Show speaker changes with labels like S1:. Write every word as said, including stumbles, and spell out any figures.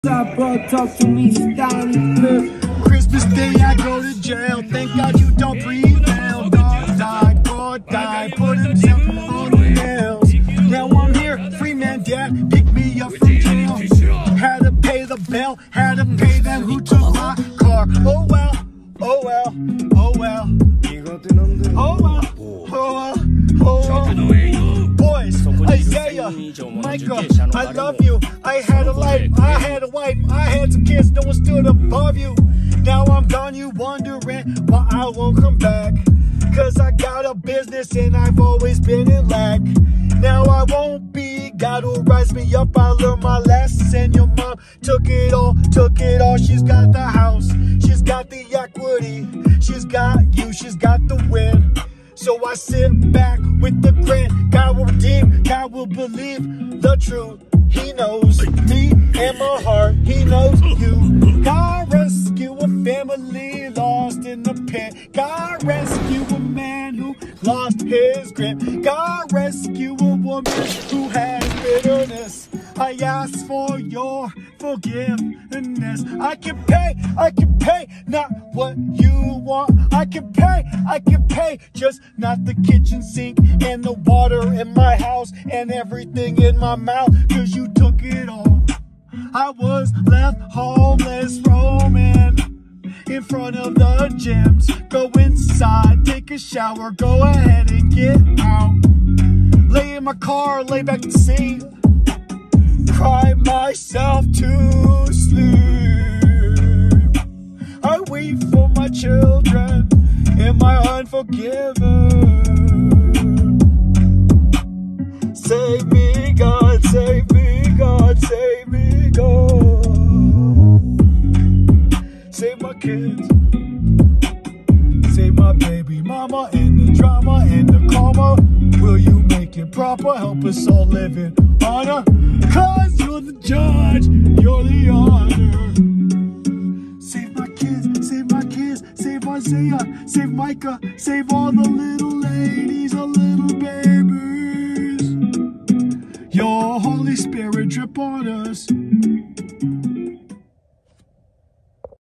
S1: Stop, bro, talk to me, Stanley Cliff.
S2: Christmas Day I go to jail. Thank God you don't breathe now. God died, God died, put himself on the nails. Now I'm here, free man dad, pick me up from jail. Had to pay the bill, had to pay them who took my car. Oh well, oh well, oh well. Oh well, oh well, oh well. Boys, Isaiah, Micah, I love you. I had a life, I had a wife, I had some kids, no one stood above you. Now I'm gone, you wondering why I won't come back. Cause I got a business and I've always been in lack. Now I won't be, God will rise me up, I learned my lesson. Your mom took it all, took it all. She's got the house, she's got the equity, she's got you, she's got the win. So I sit back with the grin. God will redeem, God will believe the truth. He knows me and my heart, he knows you. God rescue a family lost in the pit. God rescue a man who lost his grip. God rescue a woman who has bitterness. I ask for your forgiveness. I can pay, I can pay, not what you want. I can pay, I can pay, just not the kitchen sink and the water in my house and everything in my mouth. Cause you took it all. I was left homeless, roaming in front of the gyms. Go inside, take a shower, go ahead and get out. Lay in my car, lay back to see. Cry myself to sleep. I weep for my children and my unforgiven. Save me, God, save me, God, save me, God. Save my kids, save my baby mama and the drama and the karma. Will you make it proper? Help us all live in honor. Cause you're the judge, you're the honor. Save my kids, save my kids, save Isaiah, save Micah, save all the little